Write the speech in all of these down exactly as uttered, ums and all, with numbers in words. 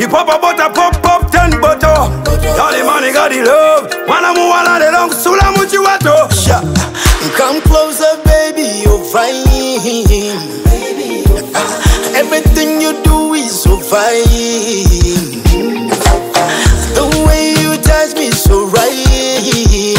pop a butter, pop pop ten butter. Got the money, got the love. Wanna move all the long, sula muchi wato. Come closer, baby, you're fine. Everything you do is so fine. The way you touch me so right.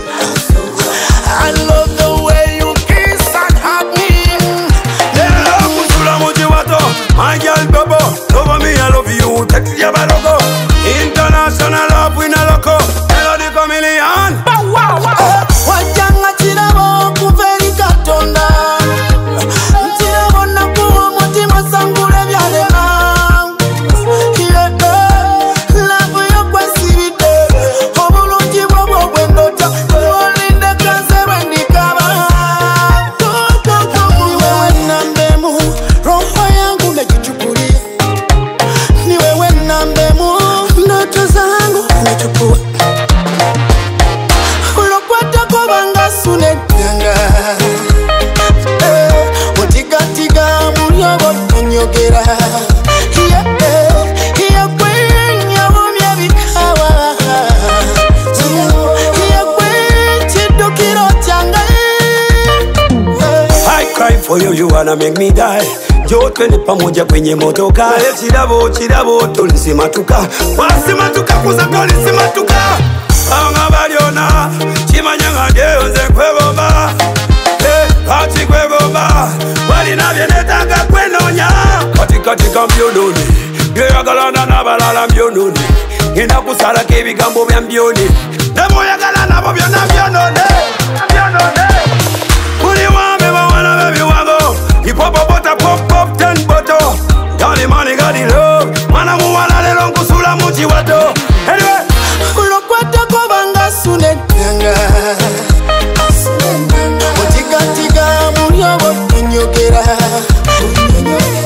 I love the way you kiss and hug me. Yeah, love me sula muchi wato. My girl Bobo, love me, I love you. Take your barogo. International love, we no loco. Melody chameleon. Wow, wow. Wajanga chirabo kuveri katonda. Chirabo na kuwa mutima sangule vyalema. Yeah, love yo kwa sivite. Obulungi bwobwo bwendota. Olinde kanzerwe ndikaba. Ni wewe nambemu, roho yangu mejichukulia. Ni wewe nambemu, ndoto zangu umechukua. Ulokwata kubanga sunetanga. Utiga tiga mulyobo tonyogera. Yeah, yeah, kwenya wumya bikawa. Yeah, kwechido kiro changa. I cry for you, you wanna make me die. Jo twende pamoja kwenye motoka. Chirabo, chirabo, tulisimatuka. Wasimatuka kuza tulisimatuka. Anga baliona, chimanyanga deoze kwegomba. Eh, kati kwegomba. Wali na vienetanga kwenonya. Kati kati kambyononi. Byoyagalana na balala mbyononi. Ngenda kusala kebigambo bya mbyoni. Nemo yagala nabo byona byonone. Byonone. Kuli wame bawana baby wango. Hip hop butter pop pop ten butter. Got the money, got the love. Mwana muwala lelo nkusula muchi wato. Anyway, ulokwata kubanga sunetanga. Utiga tiga mulyobo tonyogera.